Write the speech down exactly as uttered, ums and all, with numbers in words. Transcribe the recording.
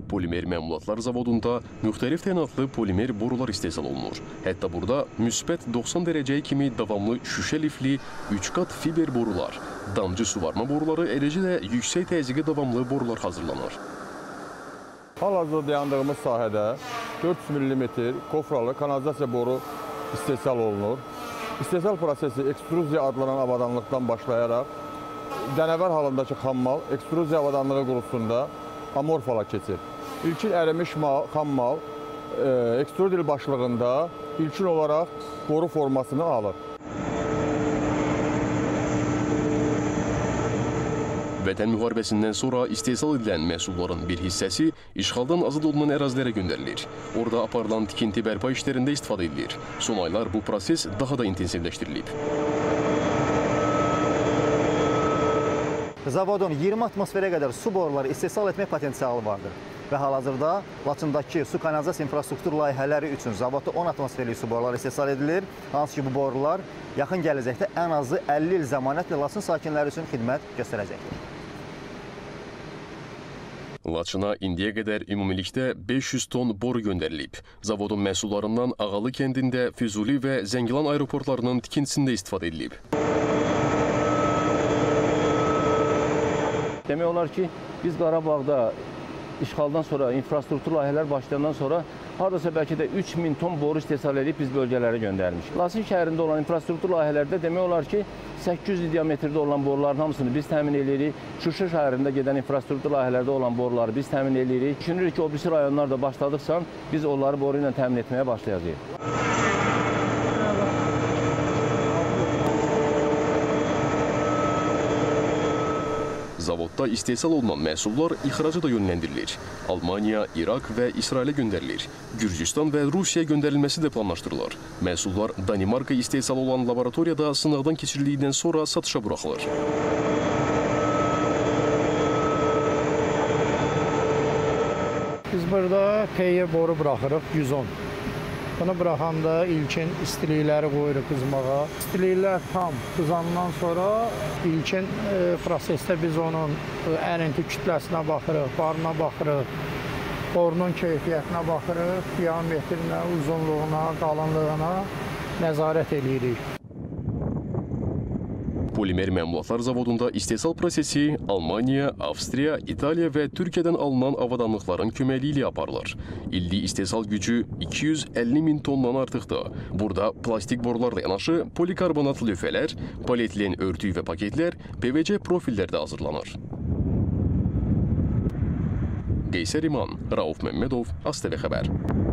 Polimer məmulatlar zavodunda müxtəlif təyinatlı polimer borular istehsal olunur. Hətta burada müsbət doxsan dərəcəyə kimi davamlı şüşə lifli üç qat fiber borular, damcı suvarma boruları, eləcə də yüksək təzyiqə davamlı borular hazırlanır. Hal-hazırda dayandığımız sahədə dörd yüz millimetr kofralı kanalizasiya boru istehsal olunur. İstehsal prosesi ekstruziya adlanan avadanlıqdan başlayaraq dənəvər halındakı xammal ekstruziya avadanlığı qurusunda amorf hala keçir. İlkin ərimiş mal, xammal e, ekstrudil başlığında ilkin olaraq boru formasını alır. Vətən müharibəsindən sonra istehsal edilən məhsulların bir hissəsi işğaldan azad olunan ərazilərə göndərilir. Orada aparılan tikinti bərpa işlərində istifadə edilir. Son aylar bu proses daha da intensivləşdirilib. Zavodun iyirmi atmosferə qədər su boruları istehsal etmək potensialı vardır. Və hal-hazırda Laçındakı su kanalizasiya infrastruktur layihələri üçün zavodda on atmosferlik su boruları istehsal edilir. Hansı ki, bu borular yaxın gələcəkdə ən azı əlli il zəmanətlə Laçın sakinləri üçün xidmət göstərəcəkdir. Laçına indiyə qədər ümumilikdə beş yüz ton boru göndərilib. Zavodun məhsullarından Ağalı kəndində, Füzuli və Zəngilan aeroportlarının tikintisində istifadə edilib. Demək olar ki, biz Qarabağda işğaldan sonra, infrastruktur layihələr başlayandan sonra haradasa bəlkə də üç min ton boru istehsal edib biz bölgələrə göndərmişik. Laçın şəhərində olan infrastruktur layihələrdə demək olar ki, səkkiz yüz diametrdə olan boruların hamısını biz təmin edirik. Şuşa şəhərində gedən infrastruktur layihələrdə olan boruları biz təmin edirik. Düşünürük ki, o birisi rayonlar da başladıqsa biz onları boru ilə təmin etməyə başlayacağıq. Zavodda istehsal olunan məhsullar ixraca da yönləndirilir. Almaniya, İraq və İsrailə göndərilir. Gürcüstan və Rusiyaya göndərilməsi də planlaşdırılır. Məhsullar Danimarka istehsal olan laboratoriyada sınaqdan keçirildikdən sonra satışa buraxılır. Biz burada P Y boru buraxırıq yüz on. Bunu bıraxanda ilkin istilikləri qoyuruq qızmağa. İstiliklər tam qızandan sonra ilkin e, prosesdə biz onun ərinti kütləsinə baxırıq, barına baxırıq, borunun keyfiyyətinə baxırıq, diametrinə, uzunluğuna, qalınlığına nəzarət edirik. Polimer məmulatlar zavodunda istehsal prosesi Almaniya, Avstriya, İtaliya və Türkiyədən alınan avadanlıqların köməkliyi ilə aparılır. İllik istehsal gücü iki yüz əlli min tondan artıqdır. Burada plastik borularla yanaşı polikarbonat lövhələr, polietilen örtük və paketlər, P V C profillərdə hazırlanır. Rövşən Məmmədov, AzTV xəbər.